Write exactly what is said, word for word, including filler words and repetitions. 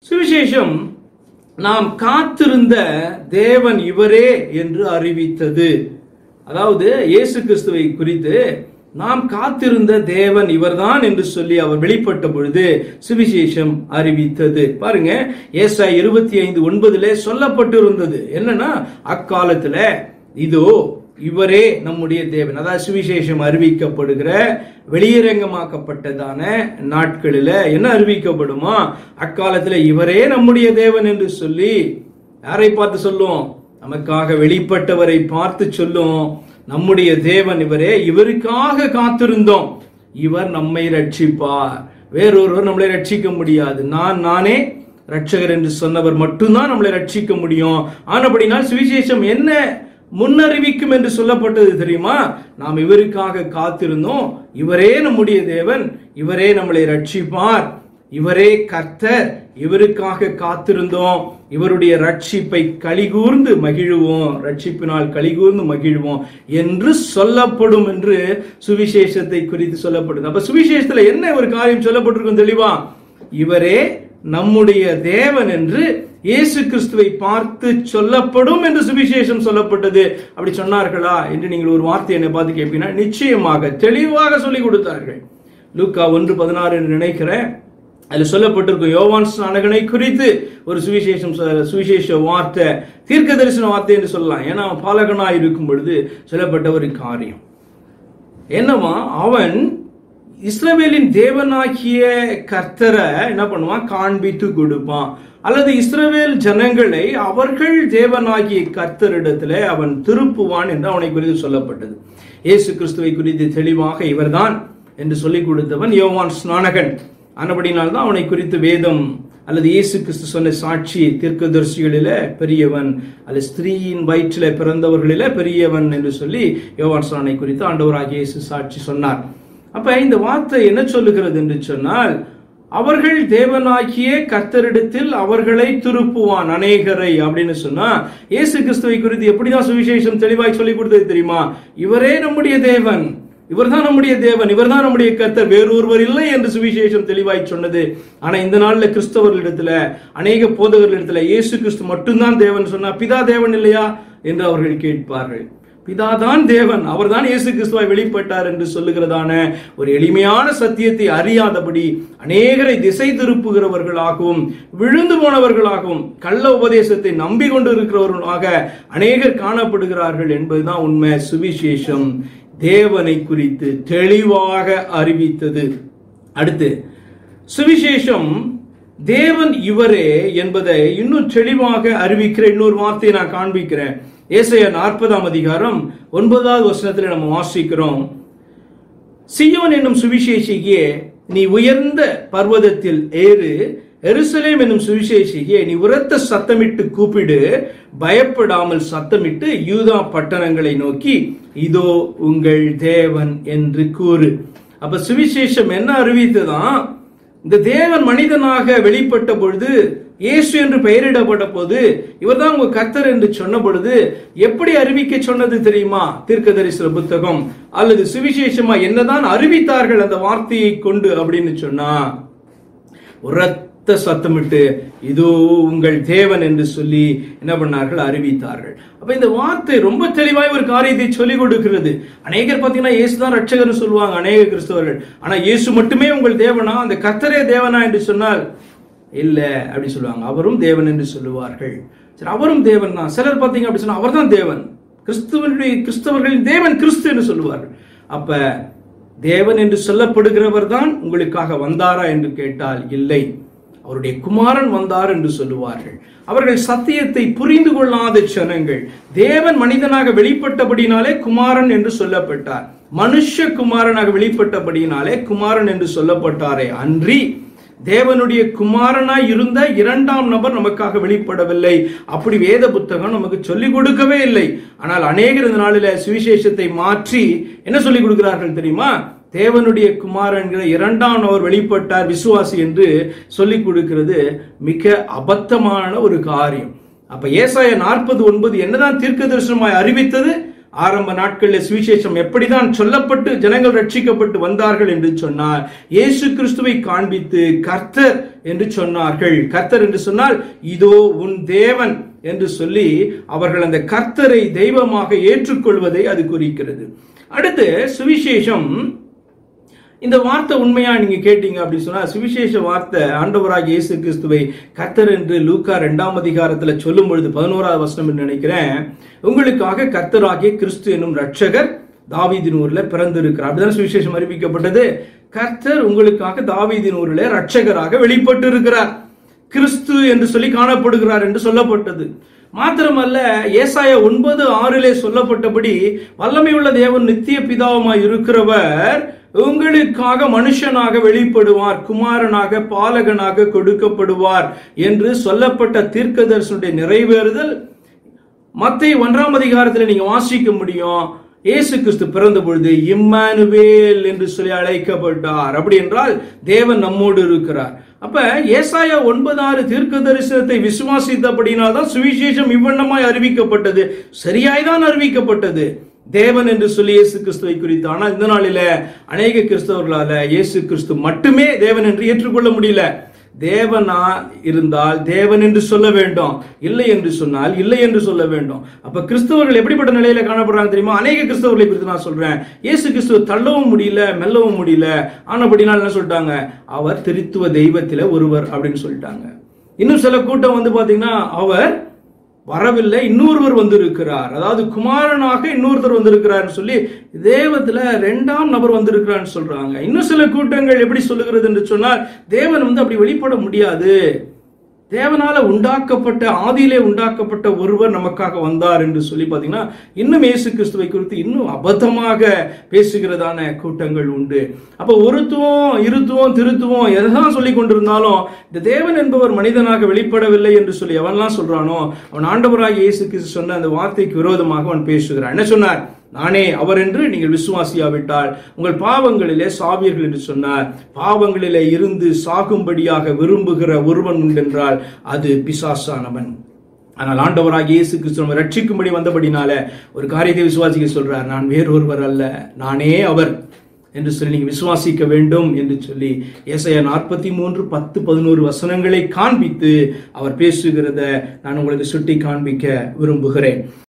சுவிசேஷம் நாம் காத்திருந்த தேவன் இவரே என்று அறிவித்தது. அதாவது இயேசு கிறிஸ்துவை குறித்து நாம் காத்திருந்த தேவன் இவர்தான் என்று சொல்லி அவர் வெளிப்பட்ட பொழுது சுவிசேஷம் அறிவித்தது. பாருங்க, ஏசாயா இருபத்தி ஐந்து ஒன்பதுல சொல்லப்பட்டிருந்தது என்னன்னா, அக்காலத்துல இதோ இவரே நம்முடைய தேவன். அதாவது சுவிசேஷம் அறிவிக்கப்படுகிற வெளியரங்கமாக்கப்பட்டதான நாட்களில என்ன அறிவிக்கப்படுமா, அக்காலத்துல இவரே நம்முடைய தேவன் என்று சொல்லி யாரை பார்த்து சொல்லும்? நமக்காக வெளிப்பட்டவரை பார்த்து சொல்லும், நம்முடைய தேவன் இவரே, இவருக்காக காத்திருந்தோம், இவர் நம்மை ரட்சிப்பார், வேறொருவர் நம்மளை ரட்சிக்க முடியாது, நான் நானே ரட்சகர் என்று சொன்னவர் மட்டும்தான் நம்மளை ரட்சிக்க முடியும். ஆனபடினால் சுவிசேஷம் என்ன முன்னறிவிக்கும் என்று சொல்லப்பட்டது தெரியுமா? நாம் இவருக்காக காத்திருந்தோம், இவரே நம்முடைய தேவன், இவரே நம்மளை ரட்சிப்பார், இவரே கர்த்தர், இவருக்காக காத்திருந்தோம், இவருடைய ரட்சிப்பை கலிகூர்ந்து மகிழ்வோம், ரட்சிப்பினால் கலிகூர்ந்து மகிழ்வோம் என்று சொல்லப்படும் என்று சுவிசேஷத்தை குறித்து சொல்லப்படுது. அப்ப சுவிசேஷத்துல என்ன ஒரு காரியம் சொல்லப்பட்டிருக்கும் தெளிவா? இவரே நம்முடைய தேவன் என்று இயேசு கிறிஸ்துவை பார்த்து சொல்லப்படும் என்று சுவிசேஷம் சொல்லப்பட்டது. அப்படி சொன்னார்களா என்று நீங்கள் ஒரு வார்த்தை என்னை பார்த்து கேட்பீங்கன்னா நிச்சயமாக தெளிவாக சொல்லிக் கொடுத்தார்கள். லூக்கா ஒன்று பதினாறு என்று நினைக்கிறேன், அதில் சொல்லப்பட்டிருக்கும் யோவான் ஸ்நானகனை குறித்து ஒரு சுவிசேஷம் சுவிசேஷ வார்த்தை, தீர்க்க தரிசன வார்த்தை என்று சொல்லலாம். ஏன்னா பாலகனாய் இருக்கும் பொழுது சொல்லப்பட்ட ஒரு காரியம் என்னவா, அவன் இஸ்ரவேலின் தேவனாகிய கர்த்தரை என்ன பண்ணுவான்? காண்பித்து கொடுப்பான். அல்லது இஸ்ரவேல் ஜனங்களை அவர்கள் தேவனாகிய கர்த்தரிடத்துல அவன் திருப்புவான் என்று அவனை குறித்து சொல்லப்பட்டது. இயேசு கிறிஸ்துவை குறித்து தெளிவாக இவர்தான் என்று சொல்லிக் கொடுத்தவன் யோவான் ஸ்நானகன். ஆனபடினால்தான் அவனை குறித்து வேதம் அல்லது இயேசு கிறிஸ்து சொன்ன சாட்சி தீர்க்கதரிசிகளில பெரியவன், அல்லது ஸ்திரீயின் வயிற்றில பிறந்தவர்களில பெரியவன் என்று சொல்லி யோவான் ஸ்நானனை குறித்து ஆண்டவராகிய இயேசு சாட்சி சொன்னார். அப்ப இந்த வார்த்தை என்ன சொல்லுகிறது என்று சொன்னால், அவர்கள் தேவனாகிய கர்த்தரிடத்தில் அவர்களை திருப்புவான் அநேகரை அப்படின்னு சொன்னா, இயேசு கிறிஸ்துவை குறித்து எப்படிதான் சுவிசேஷம் தெளிவாய் சொல்லிக் கொடுத்தது தெரியுமா? இவரே நம்முடைய தேவன், இவர்தான் நம்முடைய தேவன், இவர்தான் நம்முடைய கர்த்தர், வேறொருவர் இல்லை என்று சுவிசேஷம் தெளிவாய் சொன்னது. ஆனா இந்த நாள்ல கிறிஸ்தவர்களிடத்துல, அநேக போதகர்களிடத்துல இயேசு கிறிஸ்து மட்டும்தான் தேவன் சொன்னா, பிதா தேவன் இல்லையா என்று அவர்கள் கேட்பார்கள். பிதாதான் தேவன், அவர்தான் இயேசு கிறிஸ்துவாய் வெளிப்பட்டார் என்று சொல்லுகிறதான ஒரு எளிமையான சத்தியத்தை அறியாதபடி அநேகரை திசை திருப்புகிறவர்களாகவும் விழுந்து போனவர்களாகவும் கள்ள உபதேசத்தை நம்பி கொண்டு இருக்கிறவர்களாக அநேகர் காணப்படுகிறார்கள் என்பதுதான் உண்மை. சுவிசேஷம் தேவனை குறித்து தெளிவாக அறிவித்தது. அடுத்து சுவிசேஷம் தேவன் இவரே என்பதை இன்னும் தெளிவாக அறிவிக்கிற இன்னொரு வார்த்தையை நான் காண்பிக்கிறேன். ஏசாயா நாற்பதாம் அதிகாரம் ஒன்பதாவது வசனத்தில் நம்ம வாசிக்கிறோம், சீயோன் என்னும் சுவிசேஷியே நீ உயர்ந்த பர்வதத்தில் ஏறு, எருசலேம் என்னும் சுவிசேஷியே நீ உரத்த சத்தமிட்டு கூப்பிடு, பயப்படாமல் சத்தமிட்டு யூதா பட்டணங்களை நோக்கி இதோ உங்கள் தேவன் என்று கூறு. அப்ப சுவிசேஷம் என்ன அறிவித்ததான்? இந்த தேவன் மனிதனாக வெளிப்பட்ட பொழுது, இயேசு என்று பெயரிடப்பட்ட போது, இவர்தான் உங்க கர்த்தர் என்று சொன்ன பொழுது எப்படி அறிவிக்க சொன்னது தெரியுமா? தீர்க்க தரிசன புத்தகம் அல்லது சுவிசேஷமா என்னதான் அறிவித்தார்கள் அந்த வார்த்தையை கொண்டு அப்படின்னு சொன்னா, உரத்த சத்தமிட்டு இதோ உங்கள் தேவன் என்று சொல்லி என்ன பண்ணார்கள்? அறிவித்தார்கள். அப்ப இந்த வார்த்தை ரொம்ப தெளிவாய் ஒரு காரியத்தை சொல்லிக் கொடுக்கிறது. அநேகர் பார்த்தீங்கன்னா இயேசுதான் ரட்சகர்னு சொல்லுவாங்க அநேக கிறிஸ்தவர்கள். ஆனா இயேசு மட்டுமே உங்கள் தேவனா, அந்த கர்த்தரே தேவனா என்று சொன்னால் இல்ல அப்படி சொல்லுவாங்க. அவரும் தேவன் என்று சொல்லுவார்கள். சரி, அவரும் தேவன் தான். சிலர் பார்த்தீங்க அப்படி சொன்னா அவர் தான் தேவன், கிறிஸ்துவனுடைய கிறிஸ்தவர்களின் தேவன் கிறிஸ்து என்று சொல்லுவார்கள். அப்ப தேவன் என்று சொல்லப்படுகிறவர் தான் உங்களுக்காக வந்தாரா என்று கேட்டால் இல்லை, அவருடைய குமாரன் வந்தார் என்று சொல்லுவார்கள். அவர்கள் சத்தியத்தை புரிந்து கொள்ளாத ஜனங்கள். தேவன் மனிதனாக வெளிப்பட்டபடினாலே குமாரன் என்று சொல்லப்பட்டார், மனுஷ குமாரனாக வெளிப்பட்டபடினாலே குமாரன் என்று சொல்லப்பட்டாரே அன்றி தேவனுடைய குமாரனாய் இருந்த இரண்டாம் நபர் நமக்காக வெளிப்படவில்லை. அப்படி வேத புத்தகம் நமக்கு சொல்லிக் கொடுக்கவே இல்லை. ஆனால் அநேகர் இந்த நாளில சுவிசேஷத்தை மாற்றி என்ன சொல்லிக் கொடுக்கிறார்கள் தெரியுமா? தேவனுடைய குமாரன்கிற இரண்டாம் நபர் வெளிப்பட்டார் விசுவாசி என்று சொல்லிக் கொடுக்கிறது மிக அபத்தமான ஒரு காரியம். அப்ப ஏசாயா நாற்பது ஒன்பது என்னதான் தீர்க்க தரிசனமாய் அறிவித்தது? ஆரம்ப நாட்களில் சுவிசேஷம் எப்படிதான் சொல்லப்பட்டு ஜனங்கள் ரட்சிக்கப்பட்டு வந்தார்கள் என்று சொன்னார், இயேசு கிறிஸ்துவை காண்பித்து கர்த்தர் என்று சொன்னார்கள். கர்த்தர் என்று சொன்னால் இதோ உன் தேவன் என்று சொல்லி அவர்கள் அந்த கர்த்தரை தெய்வமாக ஏற்றுக்கொள்வதை அது குறிக்கிறது. அடுத்து சுவிசேஷம், இந்த வார்த்தை உண்மையா நீங்க கேட்டீங்க அப்படின்னு சொன்னா, சுவிசேஷ வார்த்தை ஆண்டவராகிய இயேசு கிறிஸ்துவை கர்த்தர் என்று லூக்கா இரண்டாம் அதிகாரத்துல சொல்லும் பொழுது பதினோராவது வசனம் என்று நினைக்கிறேன், உங்களுக்காக கர்த்தராகிய கிறிஸ்து என்னும் ரட்சகர் தாவீதின் ஊர்ல பிறந்திருக்கிறார். அப்படிதான் சுவிசேஷம் அறிவிக்கப்பட்டது. கர்த்தர் உங்களுக்காக தாவீதின் ஊரில் ரட்சகராக வெளிப்பட்டு இருக்கிறார், கிறிஸ்து என்று சொல்லி காணப்படுகிறார் என்று சொல்லப்பட்டது. மாத்திரமல்ல, ஏசாயா ஒன்பது ஆறிலே சொல்லப்பட்டபடி வல்லமையுள்ள தேவன் நித்திய பிதாவுமாய் இருக்கிறவர் உங்களுக்காக மனுஷனாக வெளிப்படுவார், குமாரனாக பாலகனாக கொடுக்கப்படுவார் என்று சொல்லப்பட்ட தீர்க்கதரிசனுடைய நிறைவேறுதல் மத்தேயு ஒன்றாம் அதிகாரத்தில் நீங்க வாசிக்க முடியும். இயேசு கிறிஸ்து பிறந்த பொழுது இம்மானுவேல் என்று சொல்லி அழைக்கப்பட்டார். அப்படி என்றால் தேவன் நம்மோடு இருக்கிறார். அப்ப ஏசாயா ஒன்பது ஆறு தீர்க்க தரிசனத்தை விசுவாசித்தபடினால்தான் சுவிசேஷம் இவ்வண்ணமாய் அறிவிக்கப்பட்டது, சரியாய்தான் அறிவிக்கப்பட்டது. தேவன் என்று சொல்லி இயேசு கிறிஸ்துவை குறித்து. ஆனால் இந்த நாளில அநேக கிறிஸ்தவர்களால இயேசு கிறிஸ்து மட்டுமே தேவன் என்று ஏற்றுக்கொள்ள முடியல. தேவனா இருந்தால் தேவன் என்று சொல்ல வேண்டும், இல்லை என்று சொன்னால் இல்லை என்று சொல்ல வேண்டும். அப்ப கிறிஸ்தவர்கள் எப்படிப்பட்ட நிலையில காணப்படுறாங்க தெரியுமா? அநேக கிறிஸ்தவர்களை குறித்து நான் சொல்றேன். இயேசு கிறிஸ்துவ தள்ளவும் முடியல, மெல்லவும் முடியல. ஆனபடினால் என்ன சொல்லிட்டாங்க? அவர் திரித்துவ தெய்வத்தில ஒருவர் அப்படின்னு சொல்லிட்டாங்க. இன்னும் சில கூட்டம் வந்து பாத்தீங்கன்னா அவர் வரவில்லை, இன்னொருவர் வந்திருக்கிறார், அதாவது குமாரனாக இன்னொருத்தர் வந்திருக்கிறார் சொல்லி தேவத்துல இரண்டாம் நபர் வந்திருக்கிறான்னு சொல்றாங்க. இன்னும் சில கூட்டங்கள் எப்படி சொல்லுகிறது என்று சொன்னால், தேவன் வந்து அப்படி வெளிப்பட முடியாது, தேவனால உண்டாக்கப்பட்ட ஆதியிலே உண்டாக்கப்பட்ட ஒருவர் நமக்காக வந்தார் என்று சொல்லி பாத்தீங்கன்னா இன்னும் இயேசு கிறிஸ்துவை குறித்து இன்னும் அபத்தமாக பேசுகிறதான கூட்டங்கள் உண்டு. அப்ப ஒருத்துவம் இருத்துவம் திருத்துவம் எதான் சொல்லி கொண்டிருந்தாலும் இந்த தேவன் என்பவர் மனிதனாக வெளிப்படவில்லை என்று சொல்லி எவன்லாம் சொல்றானோ அவன் ஆண்டவராகிய இயேசு கிறிஸ்து சொன்ன அந்த வார்த்தைக்கு விரோதமாக அவன் பேசுகிறான். என்ன சொன்னார்? நானே அவர் என்று நீங்கள் விசுவாசியாவிட்டால் உங்கள் பாவங்களிலே சாவீர்கள் என்று சொன்னார். பாவங்களிலே இருந்து சாகும்படியாக விரும்புகிற ஒருவன் உண்டென்றால் அது பிசாசானவன். ஆனால் ஆண்டவராகிய இயேசு கிறிஸ்து ரட்சிக்கும்படி வந்தபடினால ஒரு காரியத்தை விசுவாசிக்க சொல்றார், நான் வேறொருவர் அல்ல, நானே அவர் என்று சொல்லி நீங்க விசுவாசிக்க வேண்டும் என்று சொல்லி ஏசாயா நாற்பத்தி மூன்று பத்து பதினோரு வசனங்களை காண்பித்து அவர் பேசுகிறத நான் உங்களுக்கு சுட்டி காண்பிக்க விரும்புகிறேன்.